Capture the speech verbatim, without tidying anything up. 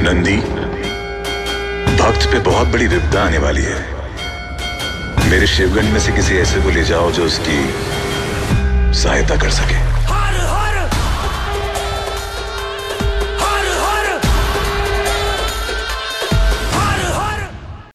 नंदी, भक्त पे बहुत बड़ी विपदा आने वाली है। मेरे शिवगण में से किसी ऐसे को ले जाओ जो उसकी सहायता कर सके।